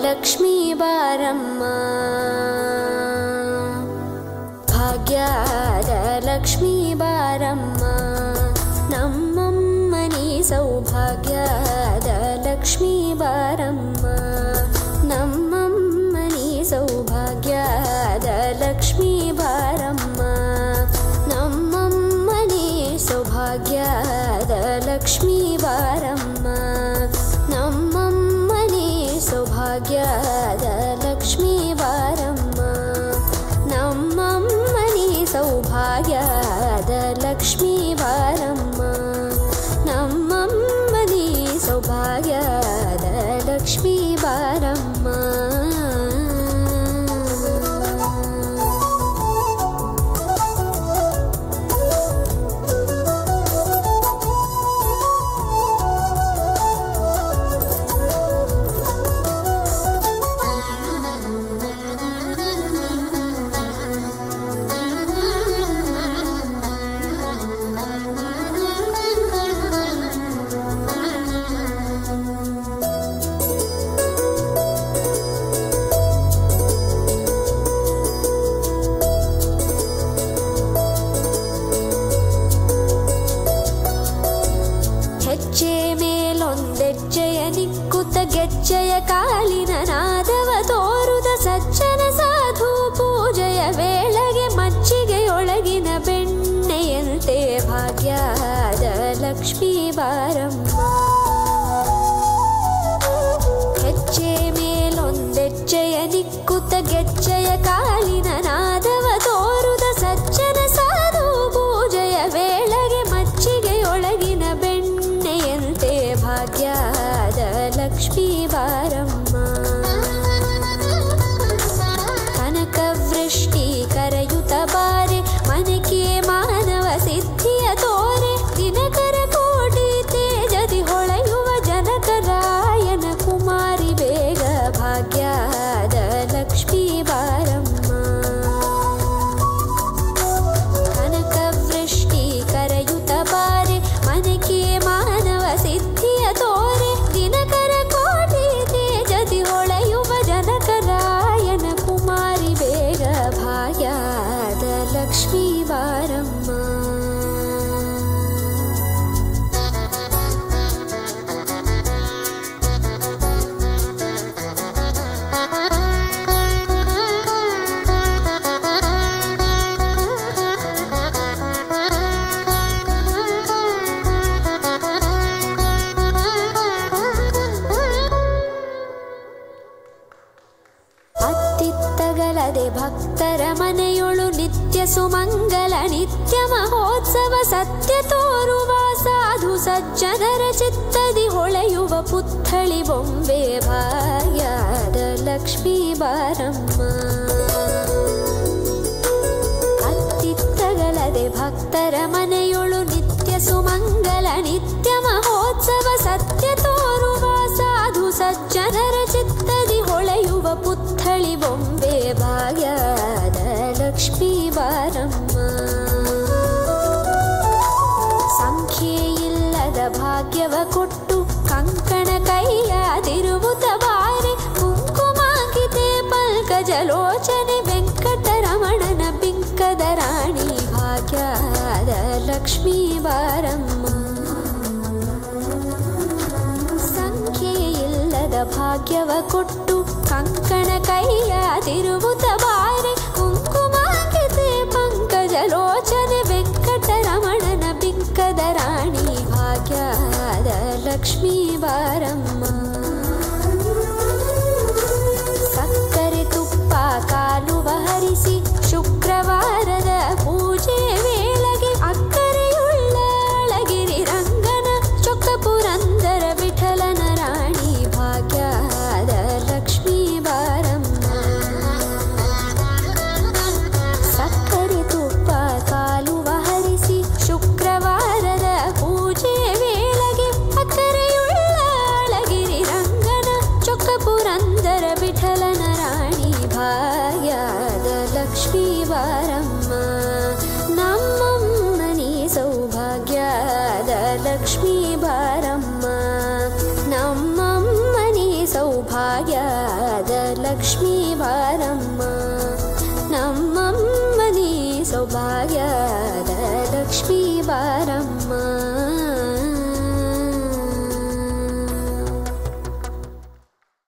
ಲಕ್ಷ್ಮೀ ಬಾರಮ್ಮ ಭಾಗ್ಯದ ಲಕ್ಷ್ಮೀ ಬಾರಮ್ಮ ನಮ್ಮಮ್ಮನಿ ಸೌಭಾಗ್ಯದ ಲಕ್ಷ್ಮೀ ಬಾರಮ್ಮ ನಮ್ಮಮ್ಮನಿ ಸೌಭಾಗ್ಯದ ಲಕ್ಷ್ಮೀ ಬಾರಮ್ಮ ನಮ್ಮಮ್ಮನಿ ಸೌಭಾಗ್ಯದ ಲಕ್ಷ್ಮೀ ಬಾರಮ್ಮ ನಮ್ಮಮ್ಮನಿ ಸೌಭಾಗ್ಯದ ಲಕ್ಷ್ಮೀ ಬಾರಮ್ಮ ನಮ್ಮಮ್ಮನಿ ಸೌಭಾಗ್ಯದ ಲಕ್ಷ್ಮೀ ಬಾರಮ್ಮ ನಮ್ಮಮ್ಮನಿ ಸೌಭಾಗ್ಯದ ಲಕ್ಷ್ಮೀ ಬಾರಮ್ಮ ಗೆಜ್ಜೆಯ ಕಾಲಿನ ನಾದವ ತೋರುದ ಸಜ್ಜನ ಸಾಧು ಪೂಜೆಯ ವೇಳೆಗೆ ಮಜ್ಜಿಗೆಯೊಳಗಿನ ಬೆಣ್ಣೆಯಂತೆ ಭಾಗ್ಯದ ಲಕ್ಷ್ಮೀ ಬಾರಮ್ಮ ಹೆಜ್ಜೆ ಮೇಲೊಂದೆಜ್ಜೆಯ ನಿಕ್ಕುತ್ತ ಗೆಜ್ಜೆಯ ಕಾಲಿನ ನಾದವ ತೋರುದ ಸಜ್ಜನ ಸಾಧು ಪೂಜೆಯ ವೇಳೆಗೆ ಮಜ್ಜಿಗೆಯೊಳಗಿನ ಬೆಣ್ಣೆಯಂತೆ ಭಾಗ್ಯದ ಲಕ್ಷ್ಮೀ ಬಾರಮ್ಮ ಕನಕವೃಷ್ಟಿ ಕರೆಯುತ್ತ ಬಾರೆ ಮನಕೆ ಮಾನವ ಸಿದ್ಧಿಯ ತೋರೆ ದಿನಕರ ಕೋಟಿ ತೇಜದಿ ಹೊಳೆಯುವ ಜನಕರಾಯನ ಕುಮಾರಿ ಬೇಗ ಭಾಗ್ಯದ ಲಕ್ಷ್ಮೀ ಬಾರಮ್ಮ ಕನಕವೃಷ್ಟಿ ಕರೆಯುತ್ತ ಬಾರೆ ಮನಕೆ ಮಾನವ ಸಿದ್ಧಿಯ ತೋರೆ ದಿನಕರ ಕೋಟಿ ತೇಜದಿ ಹೊಳೆಯುವ ಜನಕರಾಯನ ಕುಮಾರಿ ಬೇಗ ಭಾಗ್ಯದ ಲಕ್ಷ್ಮೀ ಬಾರಮ್ಮ ಭಕ್ತರ ಮನೆಯೊಳು ನಿತ್ಯ ಸುಮಂಗಲ ನಿತ್ಯ ಮಹೋತ್ಸವ ಸತ್ಯ ತೋರುವ ಸಾಧು ಸಜ್ಜನರ ಚಿತ್ತದಿ ಹೊಳೆಯುವ ಪುತ್ಥಳಿ ಬೊಂಬೆ ಭಾಗ್ಯದ ಲಕ್ಷ್ಮೀ ಬಾರಮ್ಮ ಅತ್ತಿತ್ತಗಲದೆ ಭಕ್ತರ ಮನೆಯೊಳು ನಿತ್ಯ ಸುಮಂಗಲ ನಿತ್ಯ ಮಹೋತ್ಸವ ಸತ್ಯ ತೋರುವ ಸಾಧು ಸಜ್ಜನರ ಚಿತ್ತದಿ ಹೊಳೆಯುವ ಪುತ್ಥಳಿ ಬೊಂಬೆ ಭಾಗ್ಯದ ಲಕ್ಷ್ಮೀ ಬಾರಮ್ಮ ಸಂಖ್ಯೆಯಿಲ್ಲದ ಭಾಗ್ಯವ ಕೊಟ್ಟು ಕಂಕಣ ಕೈಯಾದಿರುವುದ ಬಾರೆ ಕುಂಕುಮಾಂಕಿತೆ ಪಲ್ಕಜಲೋಚನೆ ವೆಂಕಟರಮಣನ ಬಿಂಕದ ರಾಣಿ ಭಾಗ್ಯದ ಲಕ್ಷ್ಮೀ ಬಾರಮ್ಮ ಸಂಖ್ಯೆಯಿಲ್ಲದ ಭಾಗ್ಯವ ಕೊಟ್ಟು ಕಂಕಣ ಕೈಯಾದಿರುವುದ ಬಾರೆ ಕುಂಕುಮಾಂಕಿತೆ ಪಂಕಜಲೋಚನೆ ವೆಂಕಟರಮಣನ ಬಿಂಕದ ರಾಣಿ ಭಾಗ್ಯದ ಲಕ್ಷ್ಮೀ ಬಾರಮ್ಮ ಸಕ್ಕರೆ ತುಪ್ಪ ಕಾಲುವ ಹರಿಸಿ ಶುಕ್ರವಾರದ ಪೂಜೆ ವೇಳೆಗೆ ಅಕ್ಕರೆಯುಳ್ಳ ಅಳಗಿರಿ ರಂಗನ ಚೊಕ್ಕ ಪುರಂದರ ವಿಠಲನ ರಾಣಿ ಭಾಗ್ಯದ ಲಕ್ಷ್ಮೀ ಬಾರಮ್ಮ ಸಕ್ಕರೆ ತುಪ್ಪ ಕಾಲುವ ಹರಿಸಿ ಶುಕ್ರವಾರದ ಪೂಜೆ ವೇಳೆಗೆ ಅಕ್ಕರೆಯುಳ್ಳ ಅಳಗಿರಿ ರಂಗನ ಚೊಕ್ಕ ಪುರಂದರ ವಿಠಲನ ರಾಣಿ ಭಾಗ್ಯದ ಲಕ್ಷ್ಮೀ ಬಾರಮ್ಮ ನಮ್ಮಮ್ಮನಿ ಸೌಭಾಗ್ಯದ ಲಕ್ಷ್ಮೀ ಬಾರಮ್ಮ ನಮ್ಮಮ್ಮನಿ ಸೌಭಾಗ್ಯದ ಲಕ್ಷ್ಮೀ ಬಾರಮ್ಮ ನಮ್ಮಮ್ಮನಿ ಸೌಭಾಗ್ಯದ ಲಕ್ಷ್ಮೀ ಬಾರಮ್ಮ.